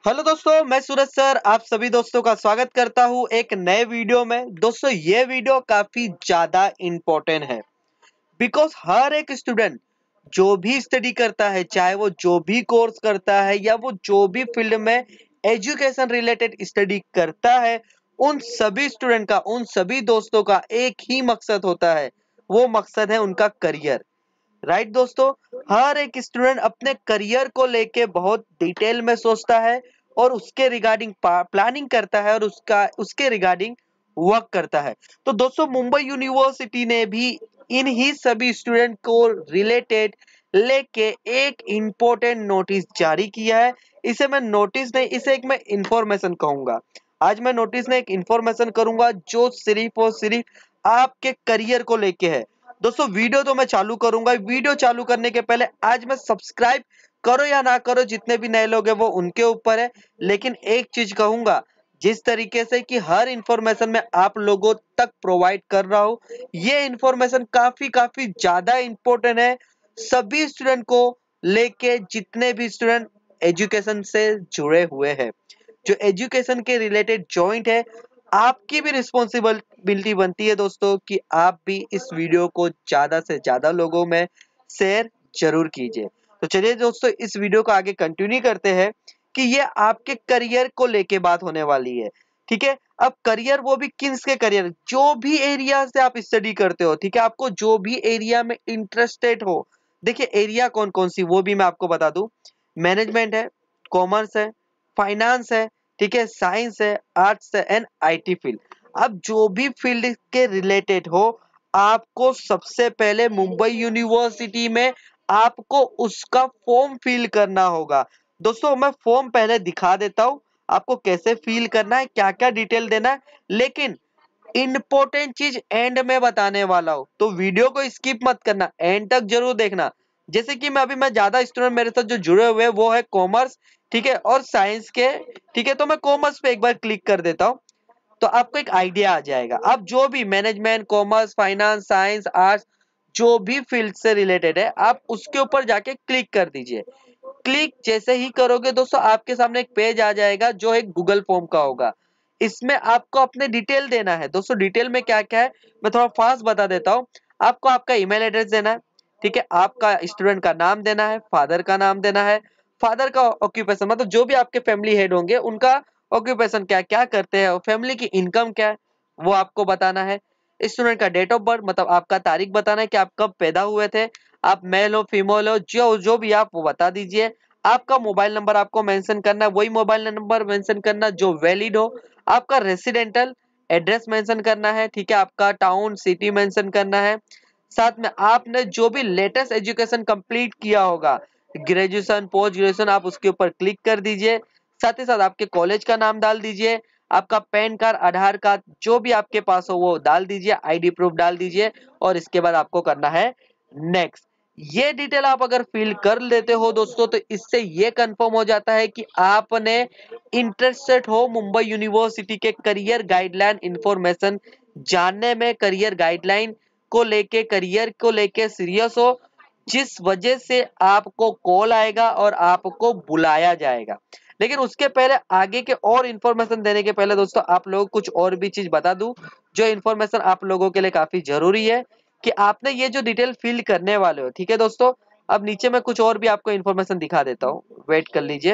Hello दोस्तों, मैं सूरज sir आप सभी दोस्तों का स्वागत करता हूं एक नए वीडियो में। दोस्तों ये वीडियो काफी ज्यादा इम्पोर्टेंट है बिकॉज हर एक स्टूडेंट जो भी स्टडी करता है, चाहे वो जो भी कोर्स करता है या वो जो भी फील्ड में एजुकेशन रिलेटेड स्टडी करता है, उन सभी स्टूडेंट का, उन सभी दोस्तों का एक ही मकसद होता है। वो मकसद है उनका करियर। राइट दोस्तों, हर एक स्टूडेंट अपने करियर को लेके बहुत डिटेल में सोचता है और उसके रिगार्डिंग प्लानिंग करता है और उसके रिगार्डिंग वर्क करता है। तो दोस्तों मुंबई यूनिवर्सिटी ने भी इन ही सभी स्टूडेंट को रिलेटेड लेके एक इम्पोर्टेंट नोटिस जारी किया है। इसे मैं नोटिस नहीं, इसे एक मैं इंफॉर्मेशन कहूंगा। आज मैं नोटिस नहीं, एक इंफॉर्मेशन करूंगा जो सिर्फ और सिर्फ आपके करियर को लेके है। दोस्तों वीडियो तो मैं चालू करूंगा। वीडियो चालू करने के पहले आज मैं सब्सक्राइब करो या ना करो, जितने भी नए लोग हैं वो उनके ऊपर है, लेकिन एक चीज कहूंगा, जिस तरीके से कि हर इंफॉर्मेशन मैं आप लोगों तक प्रोवाइड कर रहा हूं, ये इंफॉर्मेशन काफी काफी ज्यादा इंपॉर्टेंट है सभी स्टूडेंट को लेके, जितने भी स्टूडेंट एजुकेशन से जुड़े हुए हैं, जो एजुकेशन के रिलेटेड जॉइंट है। आपकी भी रिस्पॉन्सिबिलिटी बनती है दोस्तों कि आप भी इस वीडियो को ज्यादा से ज्यादा लोगों में शेयर जरूर कीजिए। तो चलिए दोस्तों, इस वीडियो को आगे कंटिन्यू करते हैं कि ये आपके करियर को लेके बात होने वाली है। ठीक है, अब करियर वो भी किस के करियर, जो भी एरिया से आप स्टडी करते हो, ठीक है, आपको जो भी एरिया में इंटरेस्टेड हो। देखिए एरिया कौन कौन सी वो भी मैं आपको बता दूं। मैनेजमेंट है, कॉमर्स है, फाइनेंस है, ठीक है, साइंस है, आर्ट्स है एंड आईटी फील्ड। अब जो भी फील्ड के रिलेटेड हो, आपको सबसे पहले मुंबई यूनिवर्सिटी में आपको उसका फॉर्म फिल करना होगा। दोस्तों मैं फॉर्म पहले दिखा देता हूं आपको कैसे फिल करना है, क्या क्या डिटेल देना है, लेकिन इंपॉर्टेंट चीज एंड में बताने वाला हूं, तो वीडियो को स्किप मत करना, एंड तक जरूर देखना। जैसे कि मैं ज्यादा स्टूडेंट मेरे साथ जो जुड़े हुए हैं वो है कॉमर्स, ठीक है, और साइंस के। ठीक है, तो मैं कॉमर्स पे एक बार क्लिक कर देता हूं तो आपको एक आइडिया आ जाएगा। आप जो भी management, commerce, finance, science, arts, जो भी फील्ड से रिलेटेड है, आप उसके ऊपर जाके क्लिक कर दीजिए। क्लिक जैसे ही करोगे दोस्तों, आपके सामने एक पेज आ जाएगा जो एक गूगल फॉर्म का होगा। इसमें आपको अपने डिटेल देना है। दोस्तों डिटेल में क्या क्या है मैं थोड़ा फास्ट बता देता हूँ। आपको आपका ईमेल एड्रेस देना है, ठीक है, आपका स्टूडेंट का नाम देना है, फादर का नाम देना है, फादर का ऑक्यूपेशन मतलब जो भी आपके फैमिली हेड होंगे उनका ऑक्यूपेशन क्या क्या करते हैं, फैमिली की इनकम क्या है वो आपको बताना है। स्टूडेंट का डेट ऑफ बर्थ मतलब आपका तारीख बताना है कि आप कब पैदा हुए थे, आप मेल हो फीमेल हो, जो जो भी आप वो बता दीजिए। आपका मोबाइल नंबर आपको मेंशन करना है, वही मोबाइल नंबर मेंशन करना जो वैलिड हो। आपका रेसिडेंटल एड्रेस मेंशन करना है, ठीक है, आपका टाउन सिटी मेंशन करना है। साथ में आपने जो भी लेटेस्ट एजुकेशन कंप्लीट किया होगा, ग्रेजुएशन, पोस्ट ग्रेजुएशन, आप उसके ऊपर क्लिक कर दीजिए। साथ ही साथ आपके कॉलेज का नाम डाल दीजिए, आपका पैन कार्ड, आधार कार्ड जो भी आपके पास हो वो डाल दीजिए, आईडी प्रूफ डाल दीजिए और इसके बाद आपको करना है नेक्स्ट। ये डिटेल आप अगर फिल कर लेते हो दोस्तों, तो इससे ये कंफर्म हो जाता है कि आपने इंटरेस्टेड हो मुंबई यूनिवर्सिटी के करियर गाइडलाइन इंफॉर्मेशन जानने में, करियर गाइडलाइन को लेके, करियर को लेके सीरियस हो, जिस वजह से आपको कॉल आएगा और आपको बुलाया जाएगा। लेकिन उसके पहले आगे के और इंफॉर्मेशन देने के पहले दोस्तों आप लोगों को कुछ और भी चीज बता दूं, जो इंफॉर्मेशन आप लोगों के लिए काफी जरूरी है कि आपने ये जो डिटेल फिल करने वाले हो। ठीक है दोस्तों, अब नीचे मैं कुछ और भी आपको इंफॉर्मेशन दिखा देता हूँ, वेट कर लीजिए।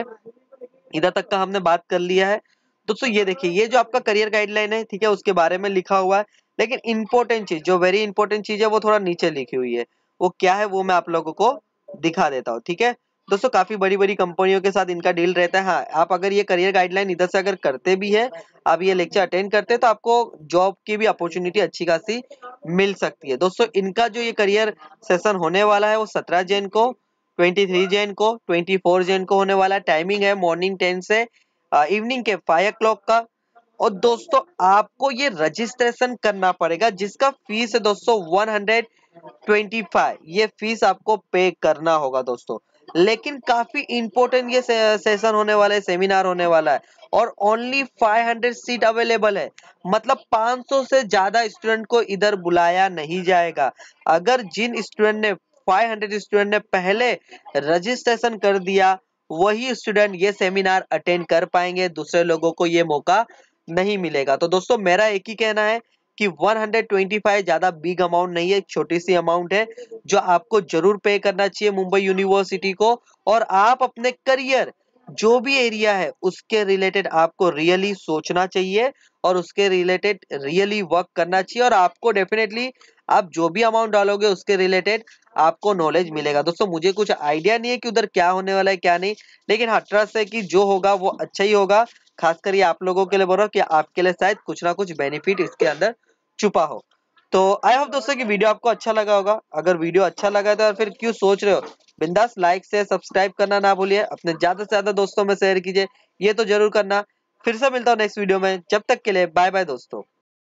इधर तक का हमने बात कर लिया है दोस्तों। ये देखिए, ये जो आपका करियर गाइडलाइन है, ठीक है, उसके बारे में लिखा हुआ है, लेकिन इंपॉर्टेंट चीज, जो वेरी इंपॉर्टेंट चीज है वो थोड़ा नीचे लिखी हुई है। वो क्या है वो मैं आप लोगों को दिखा देता हूँ। ठीक है दोस्तों, काफी बड़ी बड़ी कंपनियों के साथ इनका डील रहता है। हाँ, आप अगर ये करियर गाइडलाइन इधर से अगर करते भी है, आप ये लेक्चर अटेंड करते हैं, तो आपको जॉब की भी अपॉर्चुनिटी अच्छी खासी मिल सकती है। दोस्तों इनका जो ये करियर सेशन होने वाला है वो 17 जैन को, 23 जैन को, 24 जैन को होने वाला है। टाइमिंग है मॉर्निंग 10 से इवनिंग के 5 o'clock का। और दोस्तों आपको ये रजिस्ट्रेशन करना पड़ेगा, जिसका फीस है दोस्तों 125। ये फीस आपको पे करना होगा दोस्तों। लेकिन काफी इंपॉर्टेंट ये सेशन होने वाला है, सेमिनार होने वाला है, और ओनली 500 सीट अवेलेबल है। मतलब 500 से ज्यादा स्टूडेंट को इधर बुलाया नहीं जाएगा। अगर जिन स्टूडेंट ने 500 स्टूडेंट ने पहले रजिस्ट्रेशन कर दिया, वही स्टूडेंट ये सेमिनार अटेंड कर पाएंगे, दूसरे लोगों को ये मौका नहीं मिलेगा। तो दोस्तों मेरा एक ही कहना है कि 125 ज्यादा बिग अमाउंट नहीं है, एक छोटी सी अमाउंट है जो आपको जरूर पे करना चाहिए मुंबई यूनिवर्सिटी को। और आप अपने करियर जो भी एरिया है उसके रिलेटेड आपको रियली सोचना चाहिए और उसके रिलेटेड रियली वर्क करना चाहिए, और आपको डेफिनेटली आप जो भी अमाउंट डालोगे उसके रिलेटेड आपको नॉलेज मिलेगा। दोस्तों मुझे कुछ आइडिया नहीं है कि उधर क्या होने वाला है क्या नहीं, लेकिन हाँ ट्रस्ट है कि जो होगा वो अच्छा ही होगा। खासकर ये आप लोगों के लिए बोल रहा हूँ कि आपके लिए शायद कुछ ना कुछ बेनिफिट इसके अंदर छुपा हो। तो आई होप दोस्तों कि वीडियो आपको अच्छा लगा होगा। अगर वीडियो अच्छा लगा तो फिर क्यों सोच रहे हो, बिंदास लाइक से सब्सक्राइब करना ना भूलिए, अपने ज्यादा से ज्यादा दोस्तों में शेयर कीजिए, ये तो जरूर करना। फिर से मिलता हूँ नेक्स्ट वीडियो में, जब तक के लिए बाय बाय दोस्तों।